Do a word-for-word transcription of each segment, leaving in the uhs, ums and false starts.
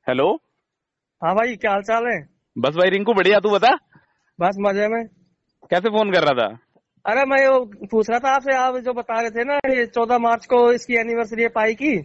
Hello. हाँ भाई, क्या हाल चाल है। बस भाई रिंकू बढ़िया, तू बता। बस मजे में। कैसे फोन कर रहा था? अरे मैं वो पूछ रहा था आपसे, आप जो बता रहे थे ना, ये चौदह मार्च को इसकी एनिवर्सरी है पाई की।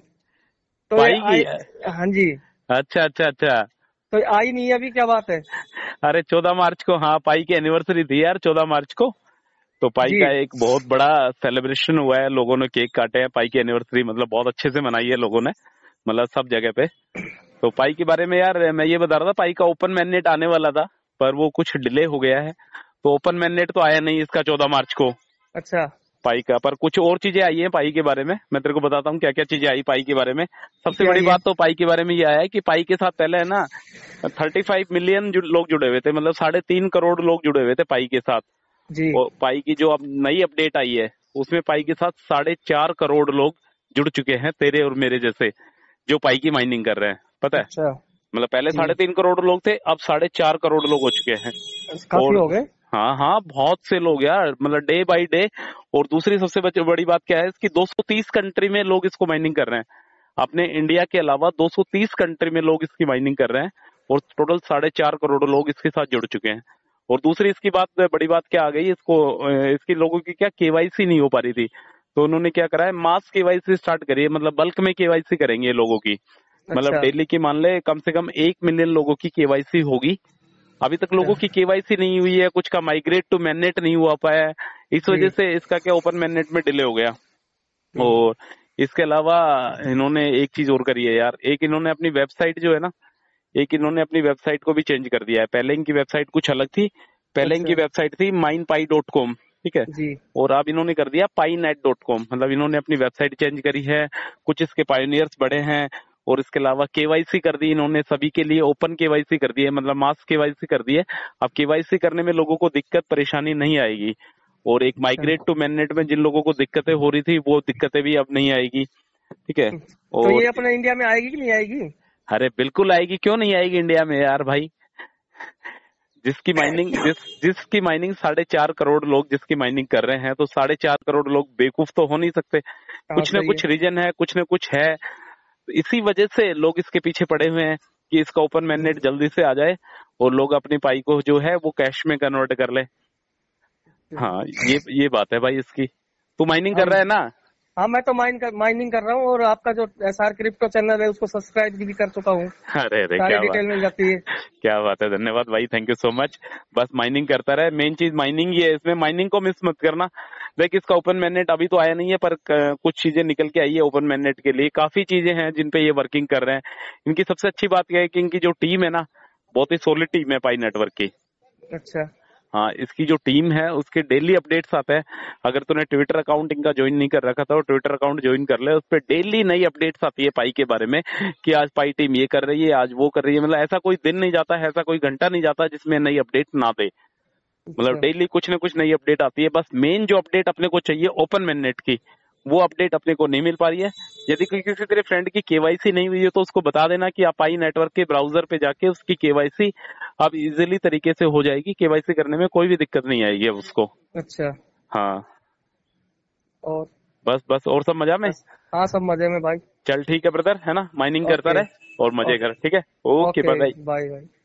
तो ये पाई की? आई। हाँ जी। अच्छा अच्छा अच्छा। तो ये आई नहीं है अभी, क्या बात है। अरे चौदह मार्च को, हाँ पाई की एनिवर्सरी थी यार, चौदह मार्च को। तो पाई जी। का एक बहुत बड़ा सेलिब्रेशन हुआ है, लोगों ने केक काटे हैं। पाई की एनिवर्सरी मतलब बहुत अच्छे से मनाई है लोगों ने, मतलब सब जगह पे। तो पाई के बारे में यार मैं ये बता रहा था, पाई का ओपन मैंडेट आने वाला था पर वो कुछ डिले हो गया है। तो ओपन मैंडेट तो आया नहीं इसका चौदह मार्च को, अच्छा। पाई का। पर कुछ और चीजें आई हैं पाई के बारे में, मैं तेरे को बताता हूँ क्या क्या चीजें आई पाई के बारे में। सबसे क्या बड़ी ये। बात तो पाई के बारे में ये आया है कि पाई के साथ पहले है ना थर्टी फाइव मिलियन जु, लोग जुड़े हुए थे, मतलब साढ़े तीन करोड़ लोग जुड़े हुए थे पाई के साथ। जी। और पाई की जो अब नई अपडेट आई है उसमें पाई के साथ साढ़े चार करोड़ लोग जुड़ चुके हैं, तेरे और मेरे जैसे, जो पाई की माइनिंग कर रहे हैं, पता है। अच्छा। मतलब पहले जी। साढ़े तीन करोड़ लोग थे, अब साढ़े चार करोड़ लोग हो चुके हैं। काफी और हो गए। हाँ हाँ, बहुत से लोग यार, मतलब डे बाय डे। और दूसरी सबसे बच- बड़ी बात क्या है इसकी, दो सौ तीस कंट्री में लोग इसको माइनिंग कर रहे हैं। अपने इंडिया के अलावा दो सौ तीस कंट्री में लोग इसकी माइनिंग कर रहे हैं। और टोटल साढ़े चार करोड़ लोग इसके साथ जुड़ चुके हैं। और दूसरी इसकी बात, बड़ी बात क्या आ गई इसको, अ, इसकी लोगों की क्या केवाईसी नहीं हो पा रही थी। तो उन्होंने क्या करा है, मास केवाईसी स्टार्ट करी है, मतलब बल्क में केवाईसी करेंगे ये लोगों की। मतलब अच्छा। डेली की मान ले कम से कम एक मिलियन लोगों की केवाईसी होगी। अभी तक लोगों की केवाईसी नहीं हुई है, कुछ का माइग्रेट टू मैनेट नहीं हुआ पाया है। इस जी। वजह से इसका क्या ओपन मैनेट में डिले हो गया। हम्म। और इसके अलावा इन्होंने एक चीज और करी है यार, एक इन्होंने अपनी वेबसाइट जो है ना, एक इन्होंने अपनी वेबसाइट को भी चेंज कर दिया है। पहले इनकी वेबसाइट कुछ अलग थी। पहले इनकी अच्छा। वेबसाइट थी माइन पाई डॉट कॉम, ठीक है। जी। और अब इन्होंने कर दिया पाई नेट डॉट कॉम, मतलब इन्होंने अपनी वेबसाइट चेंज करी है। कुछ इसके पायोनियर्स बड़े हैं। और इसके अलावा केवाईसी कर दी इन्होंने सभी के लिए, ओपन केवाईसी कर दी है, मतलब मास केवाईसी कर दी है। अब केवाईसी करने में लोगों को दिक्कत परेशानी नहीं आएगी। और एक अच्छा। माइग्रेट टू मैनेट में जिन लोगों को दिक्कतें हो रही थी वो दिक्कतें भी अब नहीं आएगी, ठीक है। तो और ये अपने इंडिया में आएगी कि नहीं आएगी। अरे बिल्कुल आएगी, क्यों नहीं आएगी इंडिया में यार भाई। जिसकी माइनिंग जिस जिसकी माइनिंग साढ़े चार करोड़ लोग जिसकी माइनिंग कर रहे हैं, तो साढ़े चार करोड़ लोग बेवकूफ तो हो नहीं सकते। हाँ कुछ ना सही है। कुछ रीजन है, कुछ ना कुछ है। तो इसी वजह से लोग इसके पीछे पड़े हुए हैं कि इसका ओपन हम्म। मैंडेट जल्दी से आ जाए और लोग अपनी पाई को जो है वो कैश में कन्वर्ट कर ले। हाँ, ये ये बात है भाई इसकी। तू माइनिंग कर हम। रहा है ना? हाँ, मैं तो माइन कर, माइनिंग कर रहा हूँ, और आपका जो एस आर क्रिप्टो चैनल है उसको सब्सक्राइब भी कर चुका हूँ। अरे अरे सारी क्या बात, डिटेल मिल जाती है। क्या बात है, धन्यवाद भाई, थैंक यू सो मच। बस माइनिंग करता रहे, मेन चीज माइनिंग ही है, इसमें माइनिंग को मिस मत करना। देख इसका ओपन मैनेट अभी तो आया नहीं है, पर क- कुछ चीजें निकल के आई है ओपन मैनेट के लिए, काफी चीजें हैं जिन पे ये वर्किंग कर रहे हैं। इनकी सबसे अच्छी बात यह है कि इनकी जो टीम है ना, बहुत ही सॉलिड टीम है पाई नेटवर्क की। अच्छा। हाँ, इसकी जो टीम है उसके डेली अपडेट्स आते हैं। अगर तूने ट्विटर अकाउंट इनका ज्वाइन नहीं कर रखा था, तो ट्विटर अकाउंट ज्वाइन कर ले, उस पर डेली नई अपडेट्स आती है पाई के बारे में कि आज पाई टीम ये कर रही है, आज वो कर रही है। मतलब ऐसा कोई दिन नहीं जाता है, ऐसा कोई घंटा नहीं जाता जिसमें नई अपडेट ना दे। मतलब अच्छा। डेली कुछ ना कुछ नई अपडेट आती है। बस मेन जो अपडेट अपने को चाहिए ओपन मैनेट की, वो अपडेट अपने को नहीं मिल पा रही है। यदि कोई किसी तेरे फ्रेंड की केवाईसी नहीं हुई है तो उसको बता देना कि आप आई नेटवर्क के ब्राउजर पे जाके उसकी केवाईसी अब इजीली तरीके से हो जाएगी। केवाईसी करने में कोई भी दिक्कत नहीं आएगी अब उसको। अच्छा। हाँ, और। बस बस और सब मजा में। बस। हाँ, सब मजे में भाई। चल ठीक है ब्रदर, है ना, माइनिंग करता ओके। रहे और मजे कर, ओके। ठीक है। Okay, okay. Bye. Bye bye.